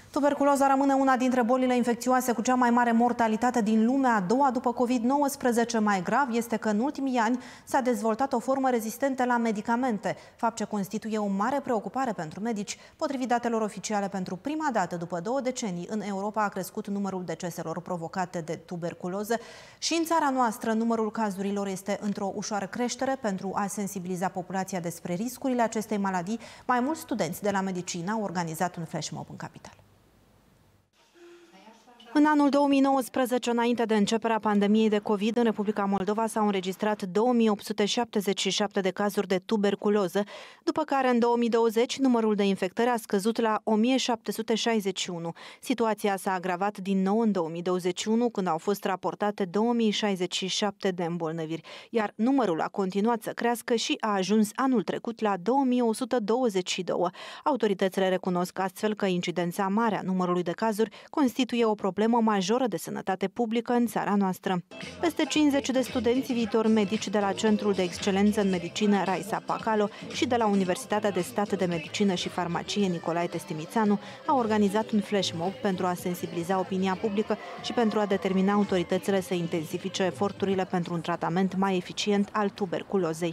Tuberculoza rămâne una dintre bolile infecțioase cu cea mai mare mortalitate din lumea a doua după COVID-19. Mai grav este că în ultimii ani s-a dezvoltat o formă rezistentă la medicamente, fapt ce constituie o mare preocupare pentru medici. Potrivit datelor oficiale, pentru prima dată după 2 decenii, în Europa a crescut numărul deceselor provocate de tuberculoză și în țara noastră numărul cazurilor este într-o ușoară creștere. Pentru a sensibiliza populația despre riscurile acestei maladii, mai mulți studenți de la medicină au organizat un flash mob în capitală. În anul 2019, înainte de începerea pandemiei de COVID, în Republica Moldova s-au înregistrat 2877 de cazuri de tuberculoză, după care în 2020 numărul de infectări a scăzut la 1761. Situația s-a agravat din nou în 2021, când au fost raportate 2067 de îmbolnăviri, iar numărul a continuat să crească și a ajuns anul trecut la 2122. Autoritățile recunosc astfel că incidența mare a numărului de cazuri constituie o problemă majoră de sănătate publică în țara noastră. Peste 50 de studenți viitori medici de la Centrul de Excelență în Medicină Raisa Pacalo și de la Universitatea de Stat de Medicină și Farmacie Nicolae Testimițanu au organizat un flash mob pentru a sensibiliza opinia publică și pentru a determina autoritățile să intensifice eforturile pentru un tratament mai eficient al tuberculozei.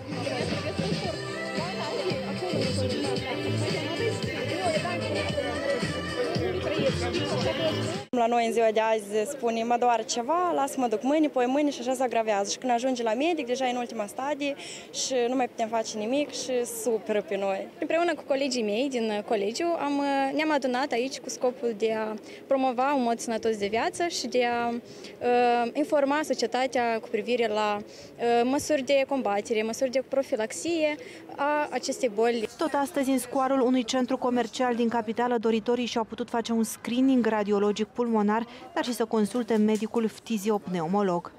La noi în ziua de azi spune, mă doare ceva, lasă mă duc mâine, poi mâine și așa se agravează. Și când ajunge la medic, deja e în ultima stadie și nu mai putem face nimic și superă pe noi. Împreună cu colegii mei din colegiu ne-am adunat aici cu scopul de a promova un mod sănătos de viață și de a informa societatea cu privire la măsuri de combatere, măsuri de profilaxie a acestei boli. Tot astăzi, în scoarul unui centru comercial din capitală, doritorii și-au putut face un screening radiologic pulmonar, dar și să consulte medicul ftiziopneumolog.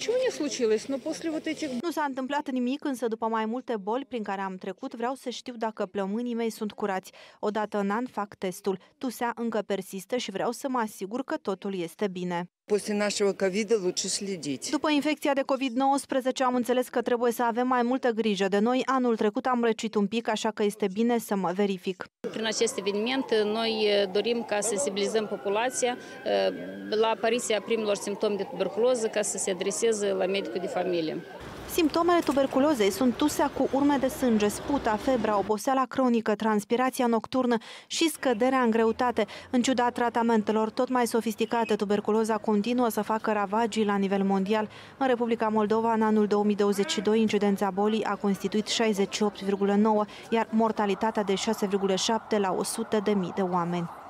Nu s-a întâmplat nimic, însă după mai multe boli prin care am trecut, vreau să știu dacă plămânii mei sunt curați. Odată în an fac testul. Tusea încă persistă și vreau să mă asigur că totul este bine. După infecția de COVID-19 am înțeles că trebuie să avem mai multă grijă de noi. Anul trecut am răcit un pic, așa că este bine să mă verific. Prin acest eveniment noi dorim ca să sensibilizăm populația la apariția primilor simptomi de tuberculoză, ca să se adreseze la medicul de familie. Simptomele tuberculozei sunt tusea cu urme de sânge, sputa, febra, oboseala cronică, transpirația nocturnă și scăderea în greutate. În ciuda tratamentelor tot mai sofisticate, tuberculoza continuă să facă ravagii la nivel mondial. În Republica Moldova, în anul 2022, incidența bolii a constituit 68,9, iar mortalitatea de 6,7 la 100.000 de oameni.